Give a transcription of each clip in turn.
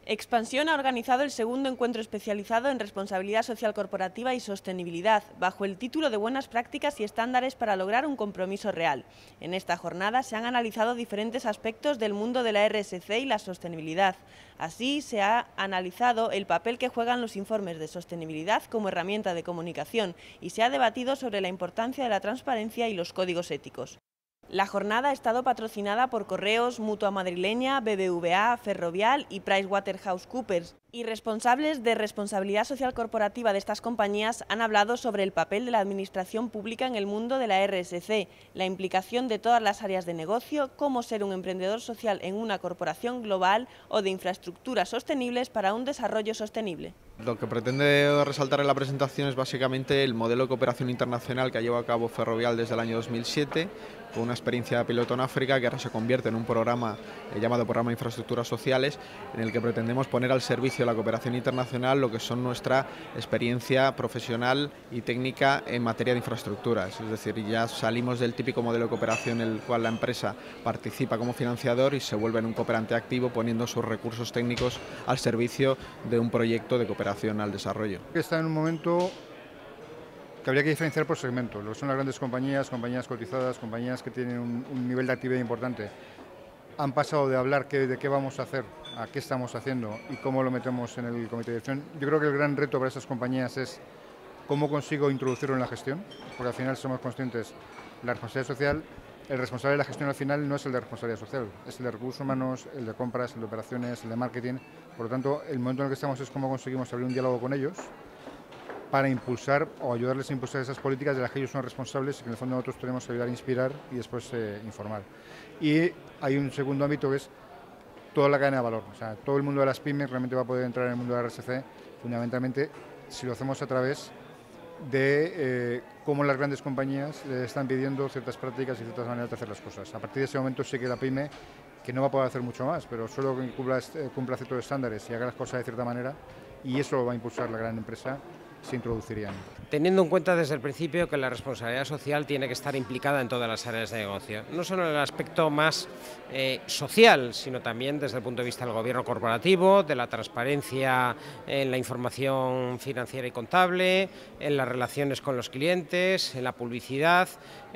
Expansión ha organizado el segundo encuentro especializado en responsabilidad social corporativa y sostenibilidad, bajo el título de Buenas prácticas y estándares para lograr un compromiso real. En esta jornada se han analizado diferentes aspectos del mundo de la RSC y la sostenibilidad. Así, se ha analizado el papel que juegan los informes de sostenibilidad como herramienta de comunicación y se ha debatido sobre la importancia de la transparencia y los códigos éticos. La jornada ha estado patrocinada por Correos, Mutua Madrileña, BBVA, Ferrovial y PricewaterhouseCoopers, y responsables de responsabilidad social corporativa de estas compañías han hablado sobre el papel de la administración pública en el mundo de la RSC, la implicación de todas las áreas de negocio, cómo ser un emprendedor social en una corporación global o de infraestructuras sostenibles para un desarrollo sostenible. Lo que pretende resaltar en la presentación es básicamente el modelo de cooperación internacional que ha llevado a cabo Ferrovial desde el año 2007, con una experiencia piloto en África que ahora se convierte en un programa llamado Programa de Infraestructuras Sociales, en el que pretendemos poner al servicio de la cooperación internacional lo que son nuestra experiencia profesional y técnica en materia de infraestructuras. Es decir, ya salimos del típico modelo de cooperación en el cual la empresa participa como financiador y se vuelve en un cooperante activo poniendo sus recursos técnicos al servicio de un proyecto de cooperación al desarrollo. Está en un momento que habría que diferenciar por segmento. Lo que son las grandes compañías, compañías cotizadas, compañías que tienen un nivel de actividad importante. Han pasado de hablar de qué vamos a hacer a qué estamos haciendo y cómo lo metemos en el comité de dirección. Yo creo que el gran reto para esas compañías es cómo consigo introducirlo en la gestión, porque al final somos conscientes, la responsabilidad social, el responsable de la gestión al final no es el de responsabilidad social, es el de recursos humanos, el de compras, el de operaciones, el de marketing. Por lo tanto, el momento en el que estamos es cómo conseguimos abrir un diálogo con ellos para impulsar o ayudarles a impulsar esas políticas de las que ellos son responsables y que en el fondo nosotros tenemos que ayudar a inspirar y después informar. Y hay un segundo ámbito que es toda la cadena de valor. O sea, todo el mundo de las pymes realmente va a poder entrar en el mundo de la RSC, fundamentalmente si lo hacemos a través de cómo las grandes compañías le están pidiendo ciertas prácticas y ciertas maneras de hacer las cosas. A partir de ese momento sí que la pyme, que no va a poder hacer mucho más, pero solo que cumpla ciertos estándares y haga las cosas de cierta manera, y eso va a impulsar la gran empresa, se introducirían. Teniendo en cuenta desde el principio que la responsabilidad social tiene que estar implicada en todas las áreas de negocio, no solo en el aspecto más social, sino también desde el punto de vista del gobierno corporativo, de la transparencia en la información financiera y contable, en las relaciones con los clientes, en la publicidad.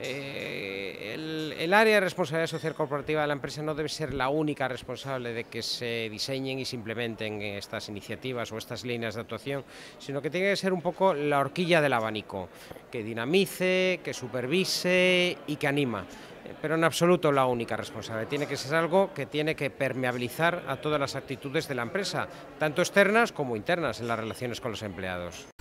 El área de responsabilidad social corporativa de la empresa no debe ser la única responsable de que se diseñen y se implementen estas iniciativas o estas líneas de actuación, sino que tiene que ser un poco la horquilla del abanico, que dinamice, que supervise y que anima, pero en absoluto la única responsable. Tiene que ser algo que tiene que permeabilizar a todas las actitudes de la empresa, tanto externas como internas en las relaciones con los empleados.